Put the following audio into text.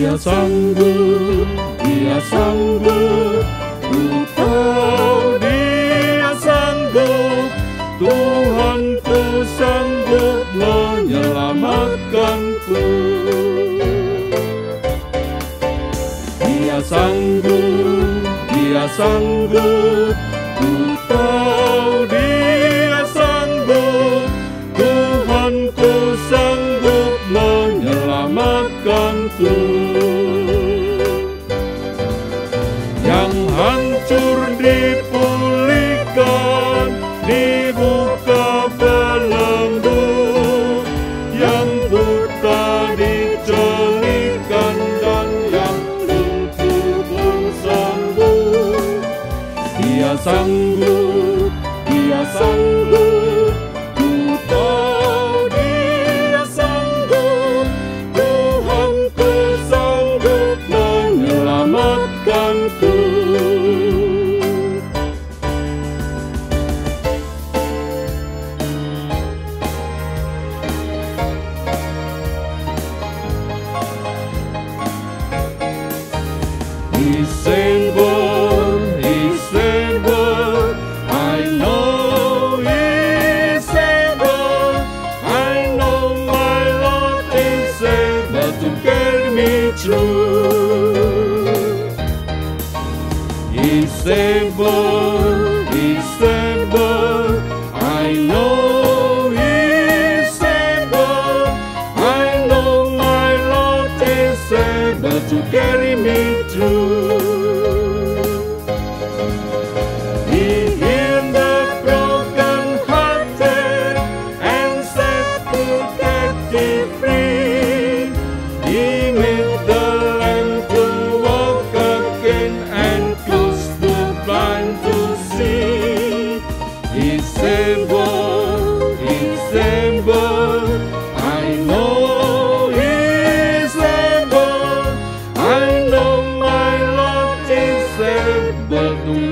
Dia sanggup, ku tahu Dia sanggup, Tuhanku sanggup menyelamatkanku. Dia sanggup, ku tahu Dia sanggup, Tuhanku sanggup menyelamatkanku. Yang hancur dipulihkan, dibuka belenggu, yang buta dicolingkan, dan yang lumpuh pun sembuh. Dia sanggup, ku tahu Dia sanggup, Tuhanku sanggup menyelamatkanku. He's able, I know He's able, I know my Lord is able to carry me through. He's able, I know He's able, I know my Lord is able to carry me through. He healed the broken-hearted and set the captive free. He made the lame to walk again and caused the blind to see. He's able, I know He's able, I know my Lord is able to